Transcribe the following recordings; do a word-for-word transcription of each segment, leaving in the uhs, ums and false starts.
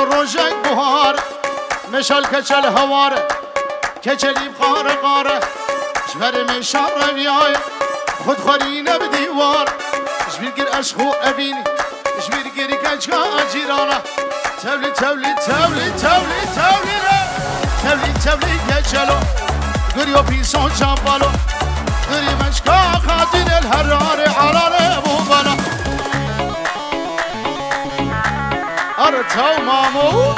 روجك بهار مشال كچل هوار كچلي بخار قاره جبر مشار ربياي خود خورينا بديوار جبير قر اشخو ابيني جبير قر كچا جيرانا تولي تولي تولي تولي تولي تولي تولي كچلو قريو بيسون جنبالو قري مشكا خاطر الهرار على بوبانا ارتو مامو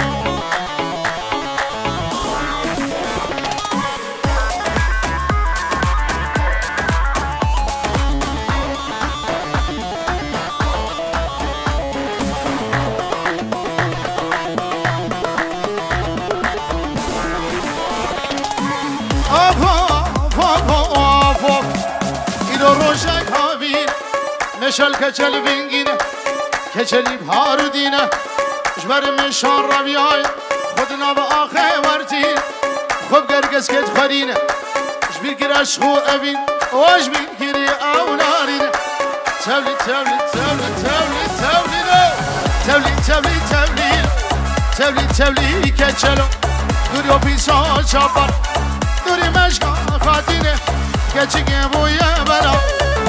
مشال كچل بنگینه كچلي بهار دينه جبر مشان ربياي خدنا بآخي ورتين خب قرقس كت خرينه جبير قراش خو أبين وجبير قري أولارينه تولي تولي تولي تولي تولي تولي تولي تولي تولي كچلو دوريو بيسان شابر دوري مشكا خاتينه كچي بويا بلا